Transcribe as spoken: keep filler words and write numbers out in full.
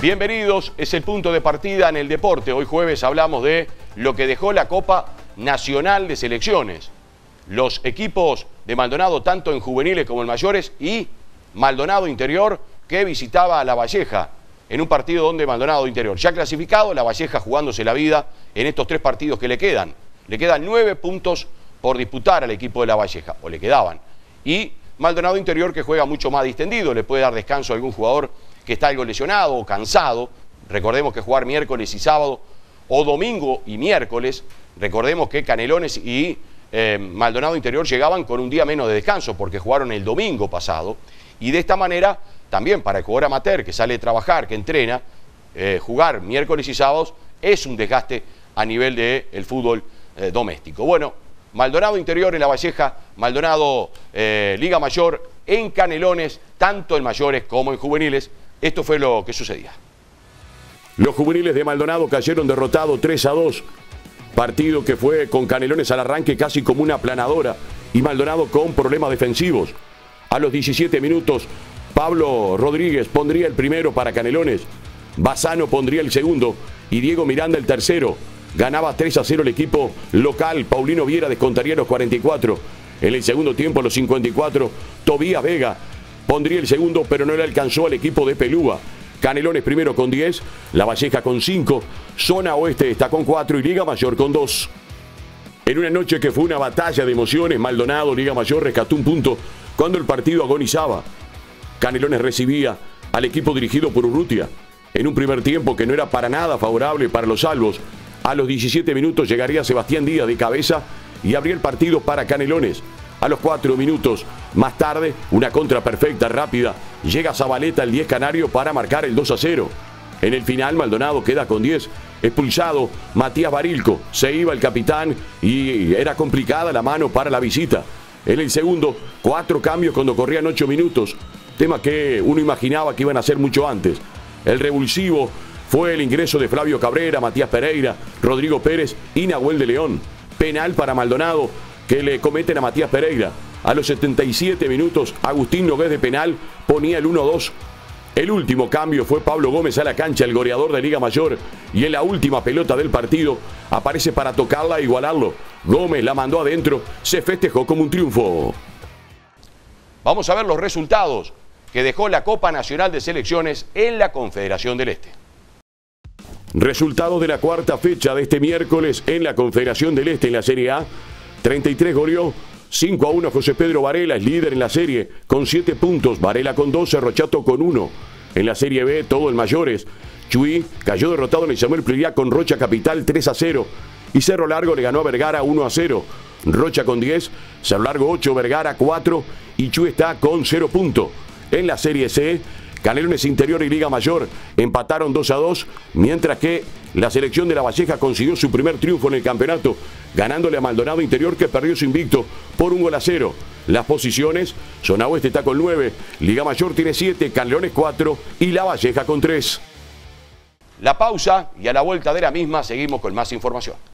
Bienvenidos, es el punto de partida en el deporte. Hoy jueves hablamos de lo que dejó la Copa Nacional de Selecciones. Los equipos de Maldonado, tanto en juveniles como en mayores, y Maldonado Interior, que visitaba a La Valleja en un partido donde Maldonado Interior ya clasificado, La Valleja jugándose la vida en estos tres partidos que le quedan. Le quedan nueve puntos por disputar al equipo de La Valleja, o le quedaban. Y Maldonado Interior, que juega mucho más distendido, le puede dar descanso a algún jugador que está algo lesionado o cansado. Recordemos que jugar miércoles y sábado, o domingo y miércoles, recordemos que Canelones y eh, Maldonado Interior llegaban con un día menos de descanso porque jugaron el domingo pasado, y de esta manera también para el jugador amateur que sale a trabajar, que entrena, eh, jugar miércoles y sábados es un desgaste a nivel del fútbol eh, doméstico. Bueno, Maldonado Interior en La Valleja, Maldonado eh, Liga Mayor en Canelones, tanto en mayores como en juveniles. Esto fue lo que sucedía. Los juveniles de Maldonado cayeron derrotados tres a dos. Partido que fue con Canelones al arranque casi como una aplanadora y Maldonado con problemas defensivos. A los diecisiete minutos, Pablo Rodríguez pondría el primero para Canelones, Bassano pondría el segundo y Diego Miranda el tercero. Ganaba tres a cero el equipo local. Paulino Viera descontaría los cuarenta y cuatro. En el segundo tiempo, a los cincuenta y cuatro, Tobías Vega pondría el segundo, pero no le alcanzó al equipo de Pelúa. Canelones primero con diez, La Valleja con cinco, Zona Oeste está con cuatro y Liga Mayor con dos. En una noche que fue una batalla de emociones, Maldonado, Liga Mayor, rescató un punto cuando el partido agonizaba. Canelones recibía al equipo dirigido por Urrutia en un primer tiempo que no era para nada favorable para los salvos. A los diecisiete minutos llegaría Sebastián Díaz de cabeza y abría el partido para Canelones. A los cuatro minutos más tarde, una contra perfecta, rápida, llega Zabaleta, el diez canario, para marcar el dos a cero. En el final, Maldonado queda con diez. Expulsado Matías Barilco, se iba el capitán y era complicada la mano para la visita. En el segundo, cuatro cambios cuando corrían ocho minutos, tema que uno imaginaba que iban a ser mucho antes. El revulsivo fue el ingreso de Flavio Cabrera, Matías Pereira, Rodrigo Pérez y Nahuel de León. Penal para Maldonado que le cometen a Matías Pereira. A los setenta y siete minutos, Agustín Nogués de penal ponía el uno a dos. El último cambio fue Pablo Gómez a la cancha, el goleador de Liga Mayor, y en la última pelota del partido aparece para tocarla e igualarlo. Gómez la mandó adentro, se festejó como un triunfo. Vamos a ver los resultados que dejó la Copa Nacional de Selecciones en la Confederación del Este. Resultados de la cuarta fecha de este miércoles en la Confederación del Este en la Serie A. treinta y tres goleó, cinco a uno José Pedro Varela, es líder en la serie con siete puntos. Varela con doce, Rochato con uno. En la Serie B, todo en mayores. Chuy cayó derrotado en el Samuel Pririá con Rocha Capital tres a cero. Y Cerro Largo le ganó a Vergara uno a cero. Rocha con diez, Cerro Largo ocho, Vergara cuatro y Chuy está con cero puntos. En la Serie C, Canelones Interior y Liga Mayor empataron dos a dos, mientras que la selección de La Valleja consiguió su primer triunfo en el campeonato, ganándole a Maldonado Interior, que perdió su invicto por un gol a cero. Las posiciones, Zona Oeste está con nueve, Liga Mayor tiene siete, Canelones cuatro y La Valleja con tres. La pausa y a la vuelta de la misma seguimos con más información.